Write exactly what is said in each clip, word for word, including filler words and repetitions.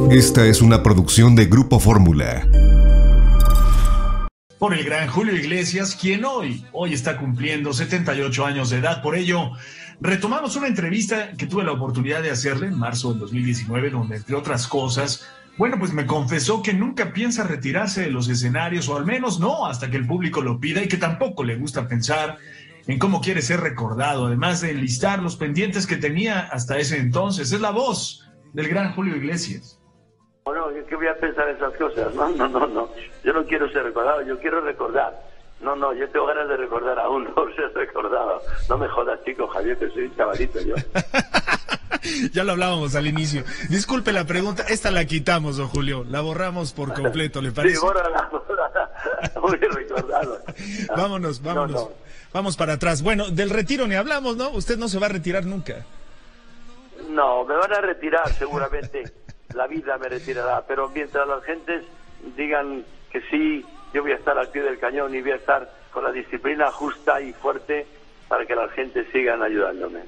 Esta es una producción de Grupo Fórmula. Por el gran Julio Iglesias, quien hoy, hoy está cumpliendo setenta y ocho años de edad. Por ello, retomamos una entrevista que tuve la oportunidad de hacerle en marzo del dos mil diecinueve, donde, entre otras cosas, bueno, pues me confesó que nunca piensa retirarse de los escenarios, o al menos no hasta que el público lo pida, y que tampoco le gusta pensar en cómo quiere ser recordado, además de enlistar los pendientes que tenía hasta ese entonces. Es la voz del gran Julio Iglesias. No, ¿qué voy a pensar esas cosas? No, no, no, no. Yo no quiero ser recordado, yo quiero recordar. No, no, yo tengo ganas de recordar a uno, ser recordado. No me jodas, chico, Javier, que soy un chavalito yo. Ya lo hablábamos al inicio. Disculpe la pregunta, esta la quitamos, don Julio. La borramos por completo, ¿le parece? Sí, bórrala, bórrala. Muy recordado. Vámonos, vámonos. No, no. Vamos para atrás. Bueno, del retiro ni hablamos, ¿no? Usted no se va a retirar nunca. No, me van a retirar seguramente. La vida me retirará, pero mientras las gentes digan que sí, yo voy a estar al pie del cañón y voy a estar con la disciplina justa y fuerte para que las gentes sigan ayudándome.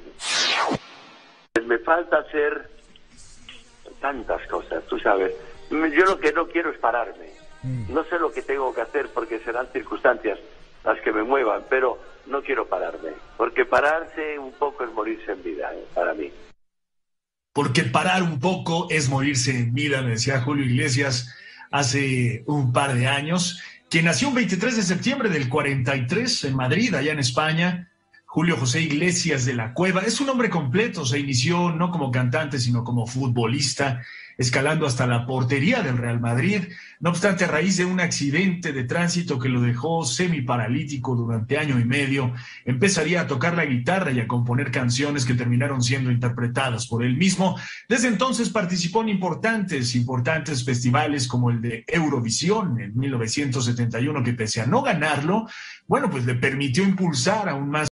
Me falta hacer tantas cosas, tú sabes. Yo lo que no quiero es pararme. No sé lo que tengo que hacer porque serán circunstancias las que me muevan, pero no quiero pararme, porque pararse un poco es morirse en vida, ¿eh? Para mí. Porque parar un poco es morirse en vida, me decía Julio Iglesias hace un par de años, que nació un veintitrés de septiembre del cuarenta y tres en Madrid, allá en España. Julio José Iglesias de la Cueva es un nombre completo. Se inició no como cantante, sino como futbolista, escalando hasta la portería del Real Madrid. No obstante, a raíz de un accidente de tránsito que lo dejó semiparalítico durante año y medio, empezaría a tocar la guitarra y a componer canciones que terminaron siendo interpretadas por él mismo. Desde entonces participó en importantes, importantes festivales como el de Eurovisión en mil novecientos setenta y uno, que pese a no ganarlo, bueno, pues le permitió impulsar aún más